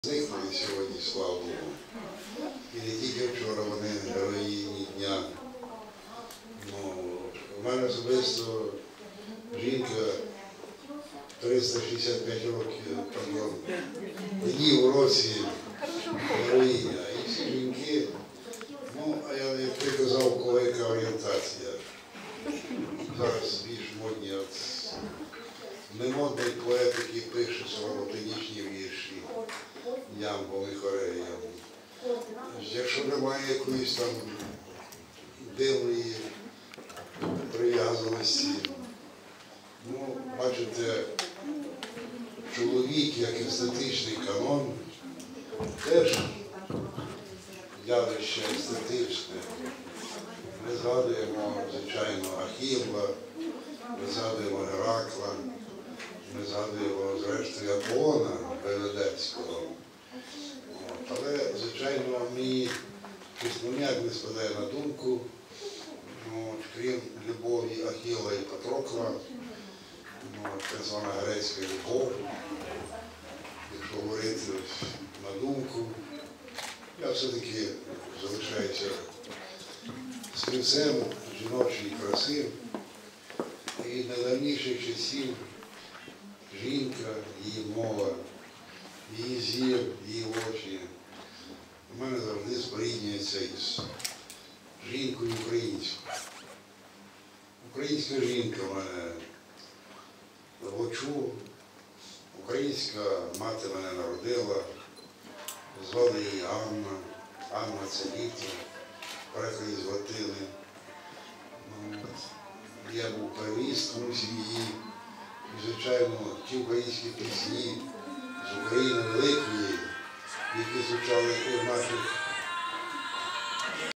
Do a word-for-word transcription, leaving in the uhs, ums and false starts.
Зникли сьогодні, слава Богу. І не тільки вчора вони героїні дня. Ну, у мене особисто жінка триста шістдесят п'ять років, пардон, днів у році героїня. І всі жінки, ну, а я як ти казав, у кого яка орієнтація. Зараз більш модні от немодний поет, який пише латинічні вірші, ямбом і хореям. Якщо немає якоїсь там дивної прив'язаності, ну, бачите, чоловік як естетичний канон теж явище естетичне. Ми згадуємо, звичайно, Ахілла, ми згадуємо Геракла, ми згадуємо, зрештою, Аполлона Беледецького. Але, звичайно, мені щось ніяк не спадає на думку, ну, крім любові Ахіла і Патрокла, ну, так звана грецька любов, якщо говорити на думку, я все-таки залишаюся співцем жіночої краси. І найдавніших часів жінка, її мова, її зір, її очі у мене завжди споріднюється із жінкою українською. Українська жінка в мене в очу, українська мати мене народила, звали її Анна, Анна це літо, перекладі з Латини. Я був первістком у сім'ї, і, звичайно, ті українські пісні з України великої, які звучали і в наших